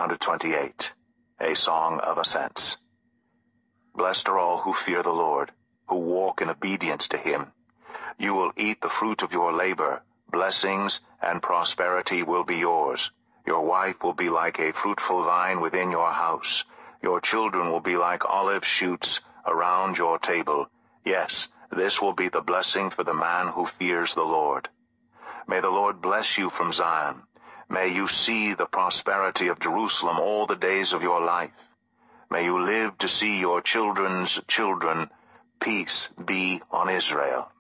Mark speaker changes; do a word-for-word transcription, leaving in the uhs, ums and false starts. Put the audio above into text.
Speaker 1: one twenty-eight, a song of ascents. Blessed are all who fear the Lord, who walk in obedience to him. You will eat the fruit of your labor. Blessings and prosperity will be yours. Your wife will be like a fruitful vine within your house. Your children will be like olive shoots around your table. Yes, this will be the blessing for the man who fears the Lord. May the Lord bless you from Zion. May you see the prosperity of Jerusalem all the days of your life. May you live to see your children's children. Peace be on Israel.